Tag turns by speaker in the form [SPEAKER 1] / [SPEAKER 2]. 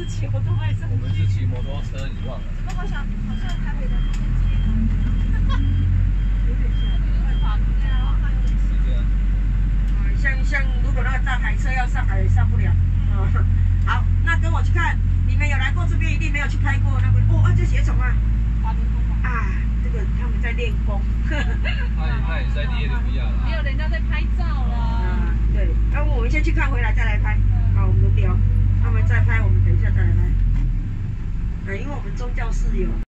[SPEAKER 1] 是骑摩托还是？
[SPEAKER 2] 我们是骑摩托车，你忘了？
[SPEAKER 1] 怎么好像台北的直升机？有点像，会爬对啊，
[SPEAKER 2] 是这样。
[SPEAKER 3] 像如果那个大台车要上来也上不了。好，那跟我去看，你们有来过这边，一定没有去拍过那个哦，这血虫啊。
[SPEAKER 1] 滑冰功
[SPEAKER 3] 啊，这个他们在练功。
[SPEAKER 2] 那也在练的不一样
[SPEAKER 1] 没有人家在拍照啦。
[SPEAKER 3] 对，那我们先去看，回来再来拍。好，我们轮流，他们再拍，我们等一下再来拍。因为我们宗教室有